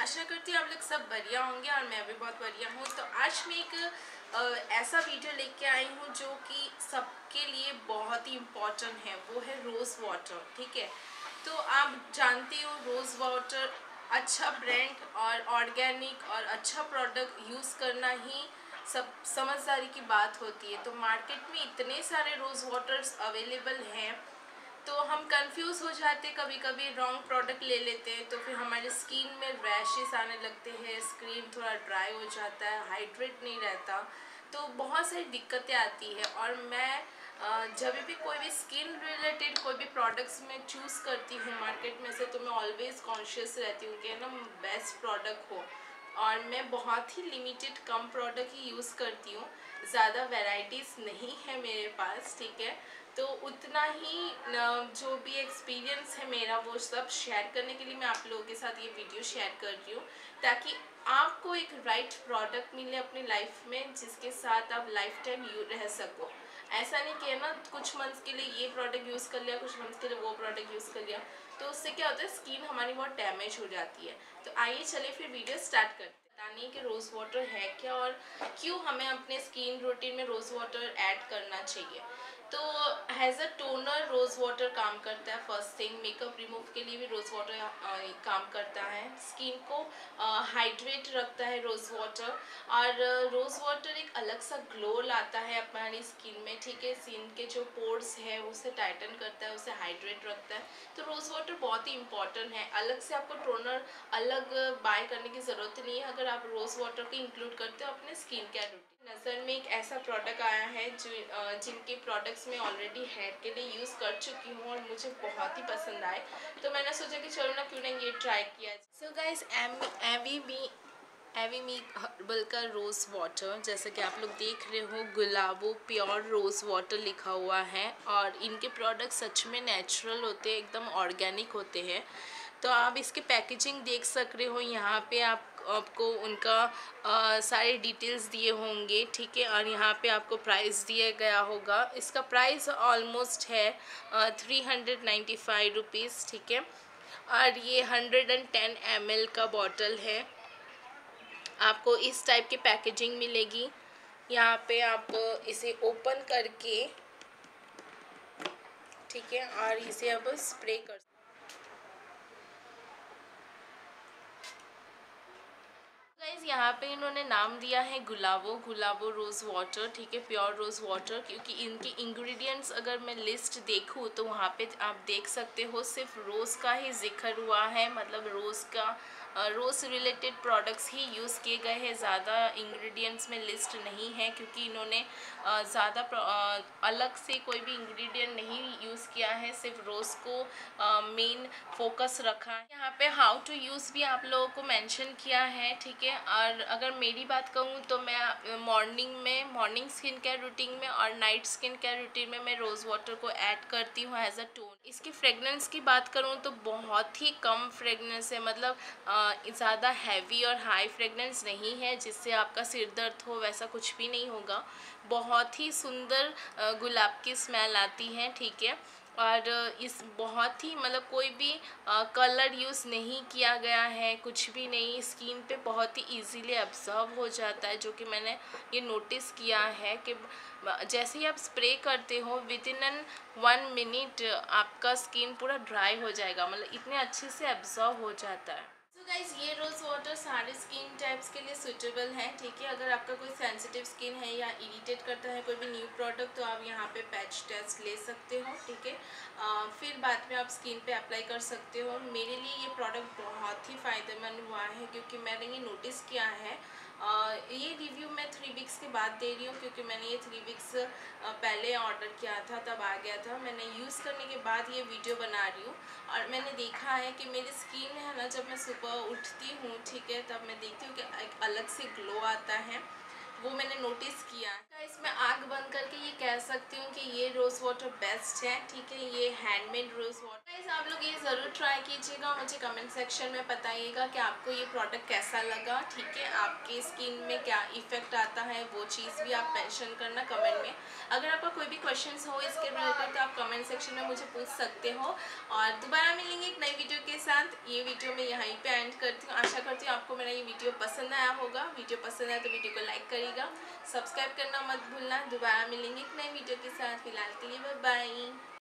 आशा करती हूँ आप लोग सब बढ़िया होंगे और मैं भी बहुत बढ़िया हूँ। तो आज मैं एक ऐसा वीडियो लेके आई हूँ जो कि सबके लिए बहुत ही इम्पोर्टेंट है, वो है रोज़ वाटर। ठीक है, तो आप जानते हो रोज़ वाटर अच्छा ब्रांड और ऑर्गेनिक और अच्छा प्रोडक्ट यूज़ करना ही सब समझदारी की बात होती है। तो मार्केट में इतने सारे रोज़ वाटर्स अवेलेबल हैं तो हम कंफ्यूज हो जाते हैं, कभी कभी रॉन्ग प्रोडक्ट ले लेते हैं तो फिर हमारे स्किन में रैशेस आने लगते हैं, स्किन थोड़ा ड्राई हो जाता है, हाइड्रेट नहीं रहता, तो बहुत सारी दिक्कतें आती है। और मैं जब भी कोई भी स्किन रिलेटेड कोई भी प्रोडक्ट्स में चूज़ करती हूँ मार्केट में से, तो मैं ऑलवेज़ कॉन्शियस रहती हूँ कि ना बेस्ट प्रोडक्ट हो। और मैं बहुत ही लिमिटेड कम प्रोडक्ट ही यूज़ करती हूँ, ज़्यादा वैरायटीज़ नहीं है मेरे पास। ठीक है, तो उतना ही जो भी एक्सपीरियंस है मेरा वो सब शेयर करने के लिए मैं आप लोगों के साथ ये वीडियो शेयर कर रही हूँ, ताकि आपको एक राइट प्रोडक्ट मिले अपनी लाइफ में जिसके साथ आप लाइफ टाइम रह सको। ऐसा नहीं कि ना कुछ मंथ्स के लिए ये प्रोडक्ट यूज़ कर लिया, कुछ मंथ्स के लिए वो प्रोडक्ट यूज़ कर लिया, तो उससे क्या होता है स्किन हमारी बहुत डैमेज हो जाती है। तो आइए चलिए फिर वीडियो स्टार्ट करते हैं। बताने कि रोज़ वाटर है क्या और क्यों हमें अपने स्किन रूटीन में रोज़ वाटर ऐड करना चाहिए। तो has a toner rose water काम करता है। फर्स्ट थिंग, मेकअप रिमूव के लिए भी रोज़ वाटर काम करता है। स्किन को हाइड्रेट रखता है रोज़ वाटर, और रोज़ वाटर एक अलग सा ग्लो लाता है हमारी स्किन में। ठीक है, स्किन के जो पोर्स है उसे टाइटन करता है, उसे हाइड्रेट रखता है। तो रोज़ वाटर बहुत ही इंपॉर्टेंट है। अलग से आपको टोनर अलग बाय करने की ज़रूरत नहीं है अगर आप रोज़ वाटर को इंक्लूड करते हो अपने स्किन केयर रूटीन। नज़र में एक ऐसा प्रोडक्ट आया है जो जिनके प्रोडक्ट्स मैं ऑलरेडी हेयर के लिए यूज़ कर चुकी हूँ और मुझे बहुत ही पसंद आए, तो मैंने सोचा कि चलो ना क्यों ना ये ट्राई किया। सो गाइस, एवी मी हर्बल का रोज़ वाटर, जैसे कि आप लोग देख रहे हो गुलाबो प्योर रोज़ वाटर लिखा हुआ है, और इनके प्रोडक्ट सच में नेचुरल होते हैं, एकदम ऑर्गेनिक होते हैं। तो आप इसके पैकेजिंग देख सक रहे हो, यहाँ पे आपको उनका सारे डिटेल्स दिए होंगे। ठीक है, और यहाँ पे आपको प्राइस दिया गया होगा। इसका प्राइस ऑलमोस्ट है 395 रुपीज़। ठीक है, और ये 110 ml का बॉटल है। आपको इस टाइप की पैकेजिंग मिलेगी। यहाँ पे आप इसे ओपन करके, ठीक है, और इसे अब स्प्रे कर। गाइज यहाँ पे इन्होंने नाम दिया है गुलाबो रोज़ वाटर। ठीक है, प्योर रोज़ वाटर, क्योंकि इनके इंग्रेडिएंट्स अगर मैं लिस्ट देखूँ तो वहाँ पे आप देख सकते हो सिर्फ रोज़ का ही जिक्र हुआ है, मतलब रोज़ रिलेटेड प्रोडक्ट्स ही यूज़ किए गए हैं। ज़्यादा इंग्रेडिएंट्स में लिस्ट नहीं है, क्योंकि इन्होंने ज़्यादा अलग से कोई भी इंग्रेडिएंट नहीं यूज़ किया है, सिर्फ रोज़ को मेन फोकस रखा है। यहाँ पे हाउ टू यूज़ भी आप लोगों को मेंशन किया है। ठीक है, और अगर मेरी बात कहूँ तो मैं मॉर्निंग स्किन केयर रूटीन में और नाइट स्किन केयर रूटीन में मैं रोज़ वाटर को ऐड करती हूँ एज अ टोन। इसकी फ्रेगनेंस की बात करूँ तो बहुत ही कम फ्रेगनेंस है, मतलब ज़्यादा हैवी और हाई फ्रेगनेंस नहीं है जिससे आपका सिर दर्द हो, वैसा कुछ भी नहीं होगा। बहुत ही सुंदर गुलाब की स्मेल आती है। ठीक है, और इस बहुत ही मतलब कोई भी कलर यूज़ नहीं किया गया है, कुछ भी नहीं। स्किन पे बहुत ही इजीली एब्जॉर्व हो जाता है, जो कि मैंने ये नोटिस किया है कि जैसे ही आप स्प्रे करते हो विद इन 1 मिनट आपका स्किन पूरा ड्राई हो जाएगा, मतलब इतने अच्छे से एब्जॉर्व हो जाता है। तो गाइज ये रोज़ वाटर सारे स्किन टाइप्स के लिए सूटेबल है। ठीक है, अगर आपका कोई सेंसिटिव स्किन है या इरिटेट करता है कोई भी न्यू प्रोडक्ट, तो आप यहाँ पे पैच टेस्ट ले सकते हो। ठीक है, फिर बाद में आप स्किन पे अप्लाई कर सकते हो। मेरे लिए ये प्रोडक्ट बहुत ही फ़ायदेमंद हुआ है, क्योंकि मैंने ये नोटिस किया है। ये रिव्यू मैं 3 वीक्स के बाद दे रही हूँ, क्योंकि मैंने ये 3 वीक्स पहले ऑर्डर किया था, तब आ गया था। मैंने यूज़ करने के बाद ये वीडियो बना रही हूँ, और मैंने देखा है कि मेरी स्किन है ना, जब मैं सुबह उठती हूँ, ठीक है, तब मैं देखती हूँ कि एक अलग से ग्लो आता है, वो मैंने नोटिस किया है। इसमें आग बंद करके ये कह सकती हूँ कि ये रोज़ वाटर बेस्ट है। ठीक है, ये हैंडमेड रोज़ वाटर। आप लोग ये ज़रूर ट्राई कीजिएगा, मुझे कमेंट सेक्शन में बताइएगा कि आपको ये प्रोडक्ट कैसा लगा। ठीक है, आपकी स्किन में क्या इफ़ेक्ट आता है वो चीज़ भी आप मेंशन करना कमेंट में। अगर आपका कोई भी क्वेश्चंस हो इसके रिलेटेड तो आप कमेंट सेक्शन में मुझे पूछ सकते हो, और दोबारा मिलेंगे एक नई वीडियो के साथ। ये वीडियो मैं यहीं पे एंड करती हूँ। आशा करती हूँ आपको आया होगा। वीडियो पसंद आए तो वीडियो को लाइक करिएगा, सब्सक्राइब करना मत भूलना। दोबारा मिलेंगे एक नए वीडियो के साथ, फिलहाल के लिए बाय बाय।